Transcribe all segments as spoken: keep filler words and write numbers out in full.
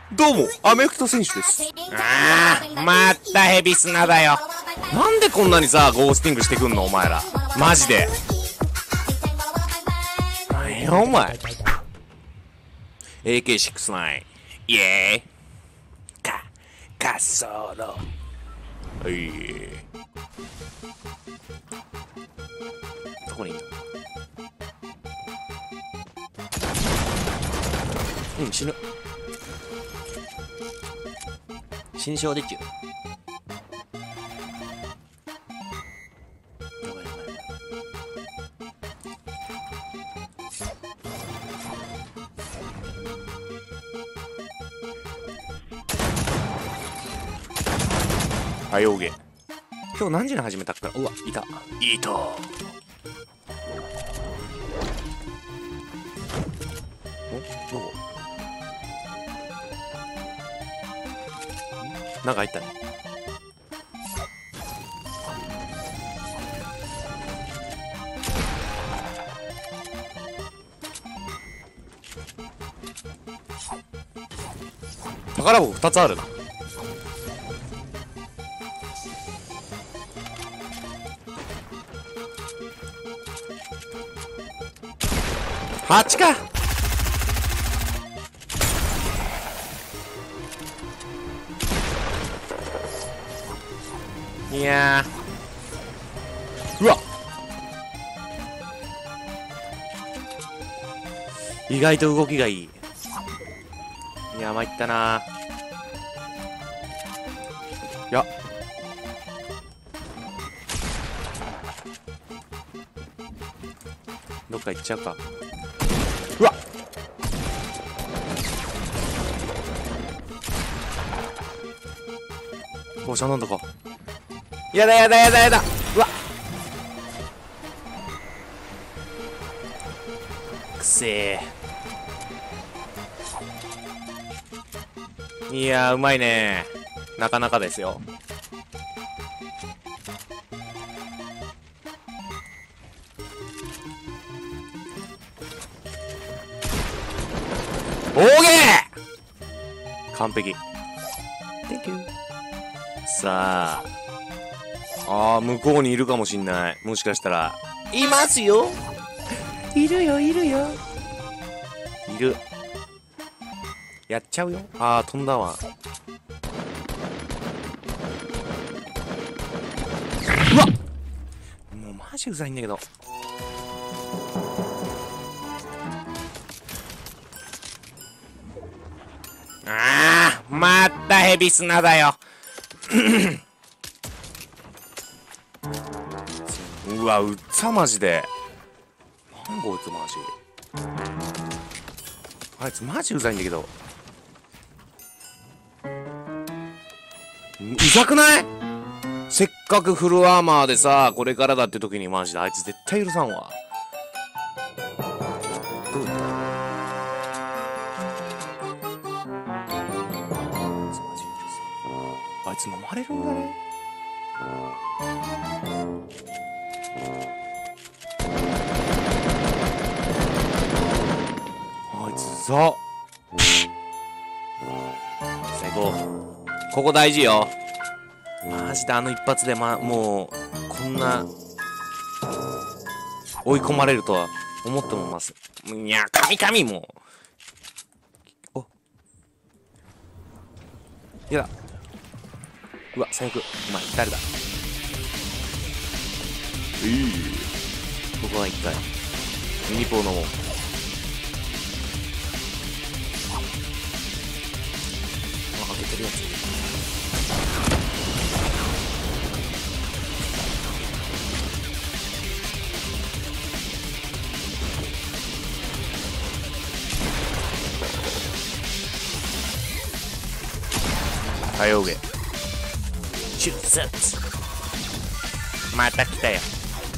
どうも、アメフト選手です。 ああ、またヘビ砂だよ。 なんでこんなにさ、ゴースティングしてくんのお前ら。マジで。なんやお前。エーケーろくじゅうきゅう。イエーイ。か、滑走路。はい。どこにいんの？うん、死ぬ。死に症でっちゅう。やばいやばいやばい。はようげ。今日何時に始めたっか。うわ、いた。いた。お、どこ？なんか入ったね。宝箱ふたつあるな。はちか。いやー、うわ、意外と動きがいい。いや、参ったなー。いや、どっか行っちゃうか。うわっ、ポーション飲んどこう。やだやだやだやだ。うわっ、くせえ。いやー、うまいねー。なかなかですよ。オーケー、完璧。 Thank you。 さあ、あー、向こうにいるかもしんない。もしかしたらいますよ。いるよいるよいる。やっちゃうよ。あー、飛んだわ。うわっ、もうマジうざいんだけど。 ああ、またヘビ砂だよ。 うわ、うっざマジで。なんこいつマジ。あいつマジうざいんだけど。うざくない？せっかくフルアーマーでさ、これからだって時にマジであいつ絶対許さんわ。どうだ？あいつ飲まれるんだね。あいつざ。最高。ここ大事よ。マジであの一発で、ま、もうこんな追い込まれるとは思ってもます。いや、神々もう。お、やだ。うわ、最悪。お前誰だ。ええ、ここは一回ミニポーのもあ、開けてるやつ。はようげ。シュッセッツ。 また来たよ。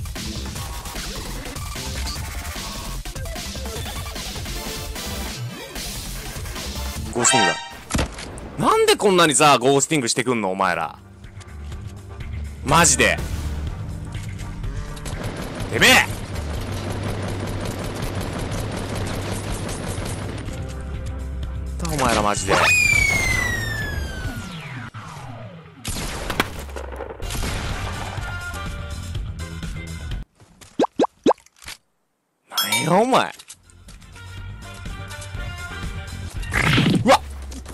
ゴースティングだ。なんでこんなにさ、ゴースティングしてくんのお前ら。マジで。てめえ。だお前らマジで。 前。うわっ、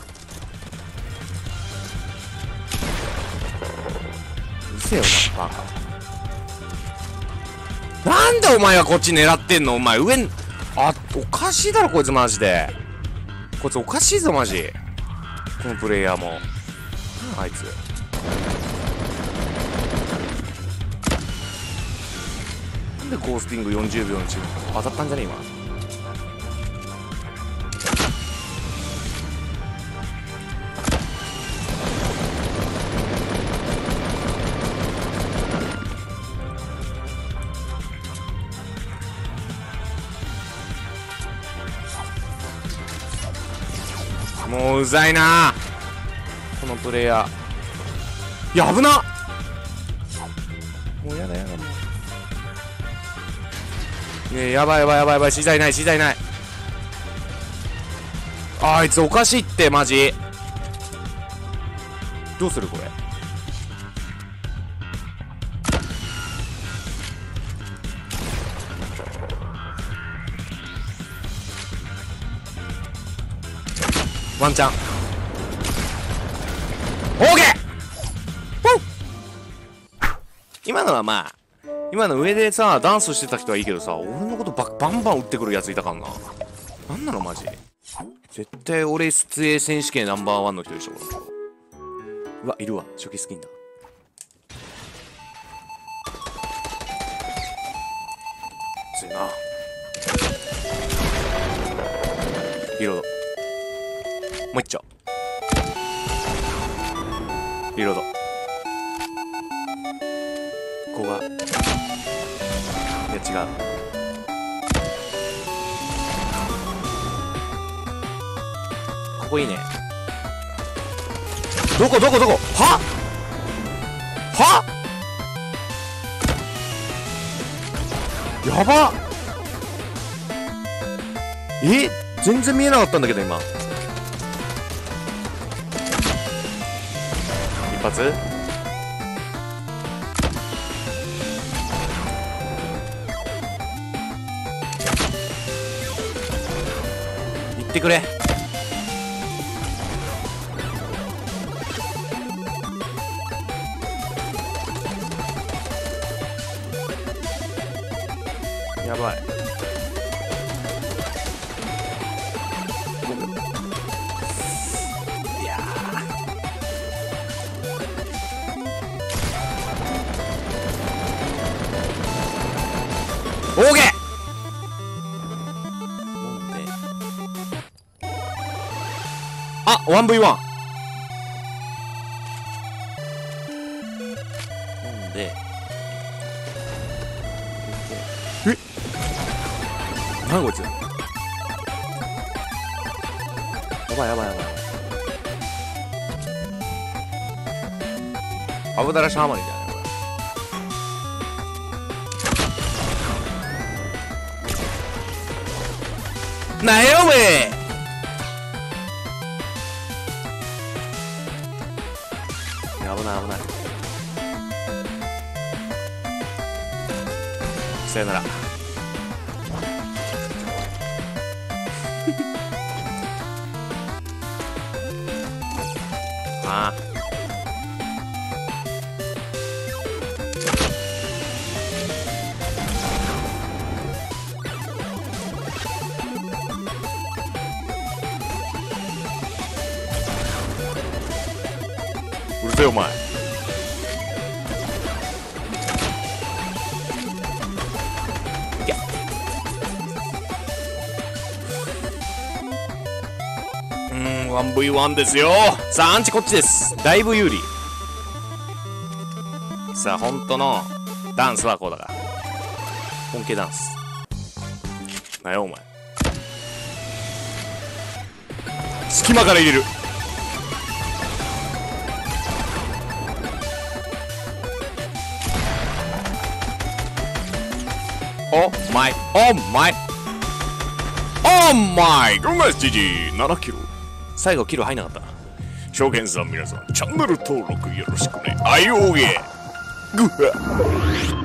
うせえよな、バカ。なんでお前はこっち狙ってんの。お前上に、あ、おかしいだろこいつマジで。こいつおかしいぞマジ。このプレイヤーも。あいつなんでゴースティングよんじゅうびょうのうち当たったんじゃねえ今。もううざいなこのプレイヤー。いや危なっ。もうやだやだもう。ねえやばいやばいやばいやばい。資材ない資材ない。あいつおかしいってマジ。どうするこれ。ワンチャンオーケー。今のはまあ今の上でさダンスしてた人はいいけどさ、俺のことババンバン撃ってくるやついたからな。なんなのマジ。絶対俺出演選手権ナンバーワンの人でしょこの人。うわいるわ初期スキンだ。ついなリロード。もう一丁リロード。ここがいや違う。ここいいね。どこどこどこ。ははやばっ。え全然見えなかったんだけど今。一発行ってくれ。やばい。いやーオーケー。あ ワンブイワン なんでえ何こいつ。やばいやばいやばい。アブダラシハマリじゃないこれ。なよおめ危ない危ない。さよなら。ああうるせえお前。いけ。うーん ワンブイワン ですよ。さあアンチこっちです。だいぶ有利。さあ本当のダンスはこうだから。本気ダンスなよお前。隙間から入れる。おマイおマイおマイごがつしちじななキロ。最後キロ入んなかったな。証券さん皆さんチャンネル登録よろしくね。あいおげグッ